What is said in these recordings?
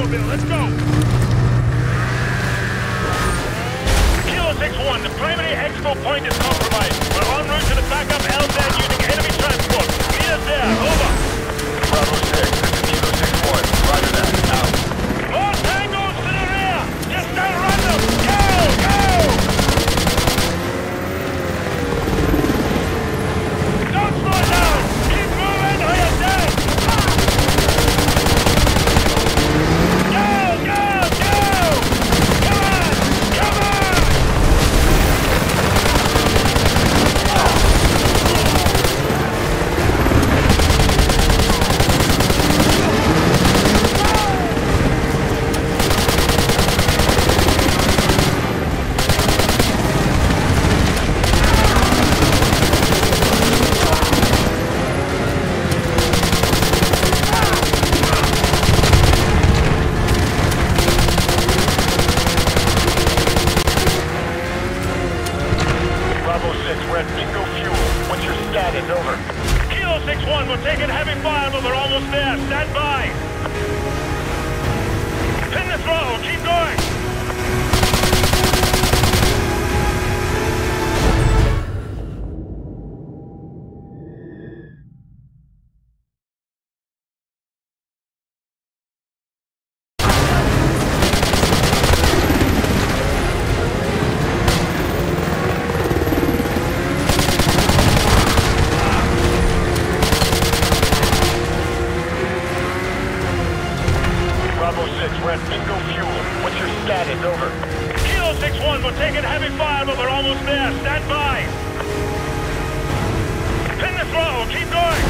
Bravo, let's go! Kilo 6-1, the primary exfil point is compromised. We're en route to the backup LZ using enemy transport. Meet us there, over. Bravo 6, this is Kilo 6-1. Roger that, out. More tangos to the rear! Just outrun them! Go! Go! Don't slow down! Keep moving or you're dead! Go! Go! Go! Come on! Come on! Bravo 6, we're at bingo fuel. What's your status? Over. Kilo 6-1, we're taking heavy fire, but we're almost there. Stand by. Pin the throttle. Keep going. Bravo 6, we're at bingo fuel. What's your status? Over. Kilo 6-1, we're taking heavy fire, but we're almost there. Stand by. Pin the throttle. Keep going.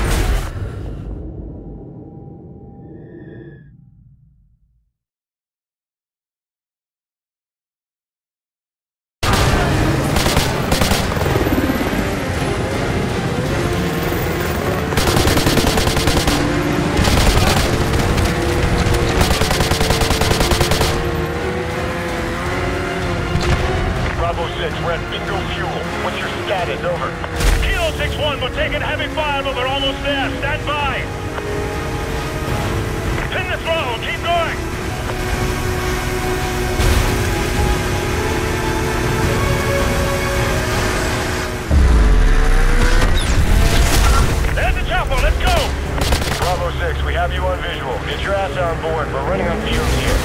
Bravo 6, we're at bingo fuel. What's your status? Over. Kilo 6-1, we're taking heavy fire, but we're almost there. Stand by. Pin the throttle. Keep going. There's the chopper. Let's go. Bravo 6, we have you on visual. Get your ass on board. We're running on fumes here.